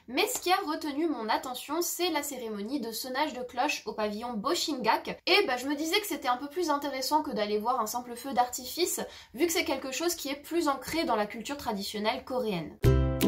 Mais ce qui a retenu mon attention, c'est la cérémonie de sonnage de cloche au pavillon Boshingak. Et je me disais que c'était un peu plus intéressant que d'aller voir un simple feu d'artifice, vu que c'est quelque chose qui est plus ancré dans la culture traditionnelle coréenne.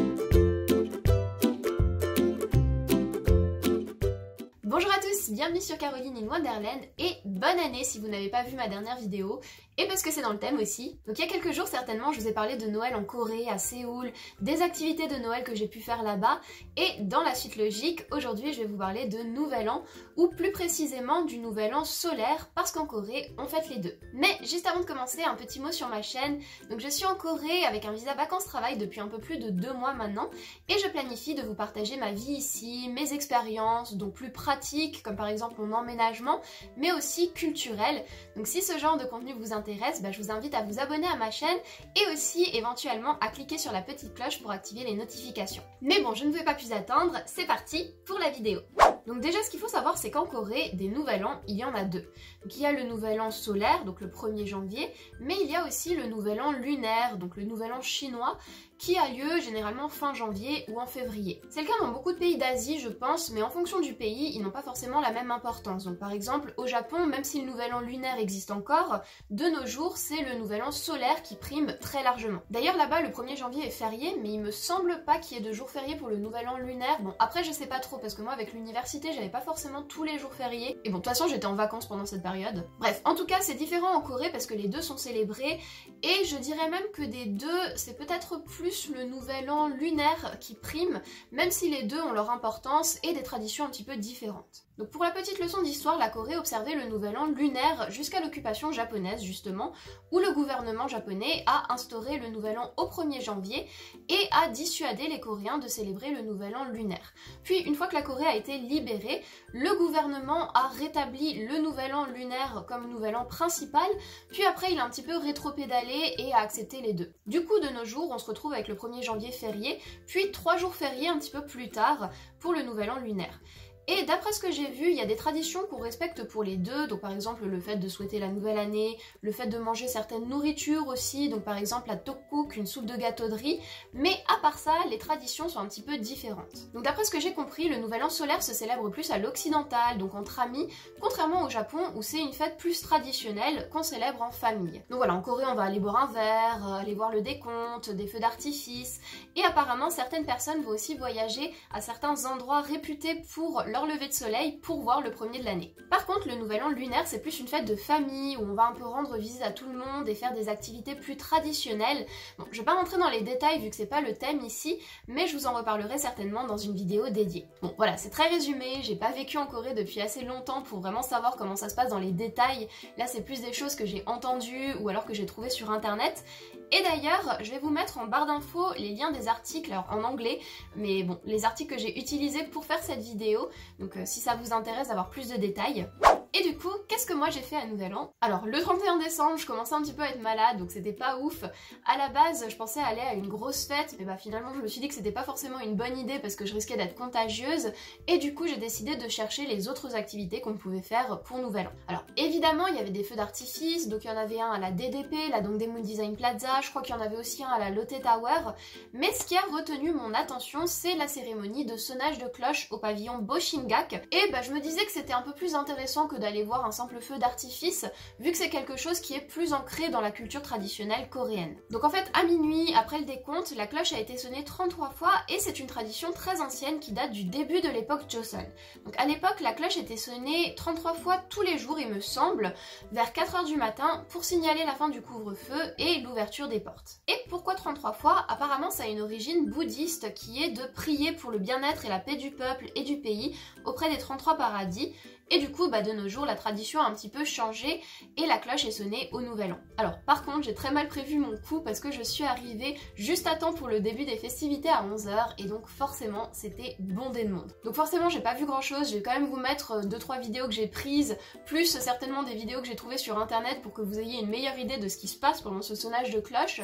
Bonjour à tous, bienvenue sur Caroline in Wonderland et bonne année si vous n'avez pas vu ma dernière vidéo et parce que c'est dans le thème aussi. Donc il y a quelques jours certainement je vous ai parlé de Noël en Corée, à Séoul, des activités de Noël que j'ai pu faire là-bas et dans la suite logique, aujourd'hui je vais vous parler de Nouvel An ou plus précisément du Nouvel An solaire parce qu'en Corée on fête les deux. Mais juste avant de commencer, un petit mot sur ma chaîne. Donc je suis en Corée avec un visa vacances-travail depuis un peu plus de 2 mois maintenant et je planifie de vous partager ma vie ici, mes expériences, donc plus pratiques comme par exemple mon emménagement, mais aussi culturel. Donc si ce genre de contenu vous intéresse, je vous invite à vous abonner à ma chaîne et aussi éventuellement à cliquer sur la petite cloche pour activer les notifications. Mais bon, je ne vais pas plus attendre, c'est parti pour la vidéo. Donc déjà ce qu'il faut savoir c'est qu'en Corée, des Nouvel An, il y en a deux. Donc il y a le Nouvel An solaire, donc le 1er janvier, mais il y a aussi le Nouvel An lunaire, donc le Nouvel An chinois, qui a lieu généralement fin janvier ou en février. C'est le cas dans beaucoup de pays d'Asie je pense, mais en fonction du pays, ils n'ont pas forcément la même importance. Donc par exemple au Japon, même si le Nouvel An lunaire existe encore, de nos jours c'est le Nouvel An solaire qui prime très largement. D'ailleurs là-bas le 1er janvier est férié, mais il me semble pas qu'il y ait de jours fériés pour le Nouvel An lunaire. Bon après je sais pas trop parce que moi avec l'université j'avais pas forcément tous les jours fériés. Et bon de toute façon j'étais en vacances pendant cette période. Bref, en tout cas c'est différent en Corée parce que les deux sont célébrés et je dirais même que des deux c'est peut-être plus le Nouvel An lunaire qui prime, même si les deux ont leur importance et des traditions un petit peu différentes. Donc pour la petite leçon d'histoire, la Corée observait le Nouvel An lunaire jusqu'à l'occupation japonaise justement, où le gouvernement japonais a instauré le Nouvel An au 1er janvier et a dissuadé les Coréens de célébrer le Nouvel An lunaire. Puis une fois que la Corée a été libérée, le gouvernement a rétabli le Nouvel An lunaire comme Nouvel An principal, puis après il a un petit peu rétropédalé et a accepté les deux. Du coup de nos jours, on se retrouve avec le 1er janvier férié, puis 3 jours fériés un petit peu plus tard pour le Nouvel An lunaire. Et d'après ce que j'ai vu, il y a des traditions qu'on respecte pour les deux, donc par exemple le fait de souhaiter la nouvelle année, le fait de manger certaines nourritures aussi, donc par exemple la tteokguk, une soupe de gâteau de riz, mais à part ça, les traditions sont un petit peu différentes. Donc d'après ce que j'ai compris, le Nouvel An solaire se célèbre plus à l'occidental, donc entre amis, contrairement au Japon où c'est une fête plus traditionnelle qu'on célèbre en famille. Donc voilà, en Corée on va aller boire un verre, aller voir le décompte, des feux d'artifice, et apparemment certaines personnes vont aussi voyager à certains endroits réputés pour leur lever de soleil pour voir le premier de l'année. Par contre, le Nouvel An lunaire, c'est plus une fête de famille où on va un peu rendre visite à tout le monde et faire des activités plus traditionnelles. Bon, je vais pas rentrer dans les détails vu que c'est pas le thème ici, mais je vous en reparlerai certainement dans une vidéo dédiée. Bon, voilà, c'est très résumé, j'ai pas vécu en Corée depuis assez longtemps pour vraiment savoir comment ça se passe dans les détails. Là, c'est plus des choses que j'ai entendues ou alors que j'ai trouvées sur internet. Et d'ailleurs, je vais vous mettre en barre d'infos les liens des articles, alors en anglais, mais bon, les articles que j'ai utilisés pour faire cette vidéo, donc si ça vous intéresse d'avoir plus de détails. Et du coup, qu'est-ce que moi j'ai fait à Nouvel An? Alors, le 31 décembre, je commençais un petit peu à être malade, donc c'était pas ouf. À la base, je pensais aller à une grosse fête, mais finalement, je me suis dit que c'était pas forcément une bonne idée parce que je risquais d'être contagieuse. Et du coup, j'ai décidé de chercher les autres activités qu'on pouvait faire pour Nouvel An. Alors, évidemment, il y avait des feux d'artifice, donc il y en avait un à la DDP, la Dongdaemun Design Plaza, je crois qu'il y en avait aussi un à la Lotte Tower. Mais ce qui a retenu mon attention, c'est la cérémonie de sonnage de cloche au pavillon Boshingak. Et je me disais que c'était un peu plus intéressant que d'aller voir un simple feu d'artifice, vu que c'est quelque chose qui est plus ancré dans la culture traditionnelle coréenne. Donc en fait, à minuit, après le décompte, la cloche a été sonnée 33 fois et c'est une tradition très ancienne qui date du début de l'époque Joseon. Donc à l'époque, la cloche était sonnée 33 fois tous les jours, il me semble, vers 4 h du matin pour signaler la fin du couvre-feu et l'ouverture des portes. Et pourquoi 33 fois? Apparemment, ça a une origine bouddhiste qui est de prier pour le bien-être et la paix du peuple et du pays auprès des 33 paradis. Et du coup, de nos jours, la tradition a un petit peu changé et la cloche est sonnée au Nouvel An. Alors par contre, j'ai très mal prévu mon coup parce que je suis arrivée juste à temps pour le début des festivités à 11 h et donc forcément, c'était bondé de monde. Donc forcément, j'ai pas vu grand chose, je vais quand même vous mettre 2-3 vidéos que j'ai prises, plus certainement des vidéos que j'ai trouvées sur internet pour que vous ayez une meilleure idée de ce qui se passe pendant ce sonnage de cloche.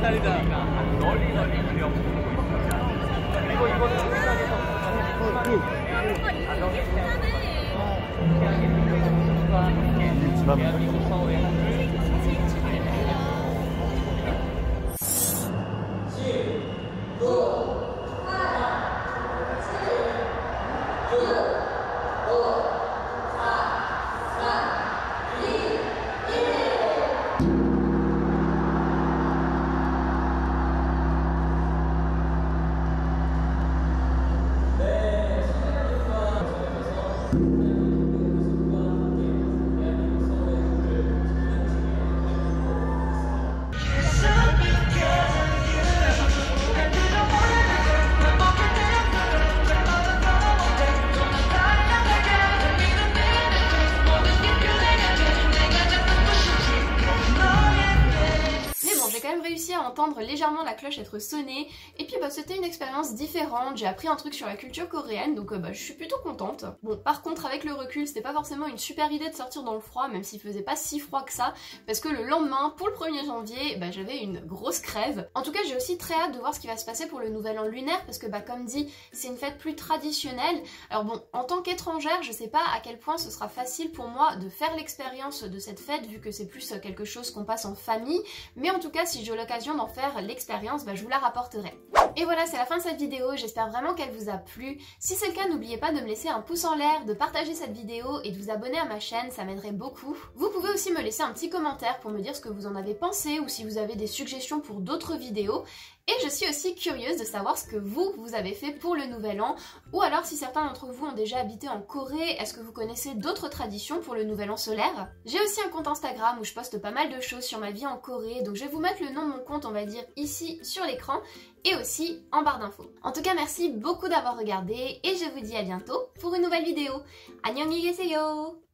Réussi à entendre légèrement la cloche être sonnée et puis c'était une expérience différente, j'ai appris un truc sur la culture coréenne donc je suis plutôt contente. Bon par contre avec le recul c'était pas forcément une super idée de sortir dans le froid même s'il faisait pas si froid que ça parce que le lendemain pour le 1er janvier j'avais une grosse crève. En tout cas j'ai aussi très hâte de voir ce qui va se passer pour le nouvel an lunaire parce que comme dit c'est une fête plus traditionnelle. Alors bon en tant qu'étrangère je sais pas à quel point ce sera facile pour moi de faire l'expérience de cette fête vu que c'est plus quelque chose qu'on passe en famille mais en tout cas si j'ai l'occasion d'en faire l'expérience, je vous la rapporterai. Et voilà, c'est la fin de cette vidéo, j'espère vraiment qu'elle vous a plu. Si c'est le cas, n'oubliez pas de me laisser un pouce en l'air, de partager cette vidéo et de vous abonner à ma chaîne, ça m'aiderait beaucoup. Vous pouvez aussi me laisser un petit commentaire pour me dire ce que vous en avez pensé ou si vous avez des suggestions pour d'autres vidéos. Et je suis aussi curieuse de savoir ce que vous avez fait pour le nouvel an, ou alors si certains d'entre vous ont déjà habité en Corée, est-ce que vous connaissez d'autres traditions pour le nouvel an solaire? J'ai aussi un compte Instagram où je poste pas mal de choses sur ma vie en Corée, donc je vais vous mettre le nom de mon compte, on va dire, ici sur l'écran, et aussi en barre d'infos. En tout cas, merci beaucoup d'avoir regardé, et je vous dis à bientôt pour une nouvelle vidéo. 안녕히 계세요!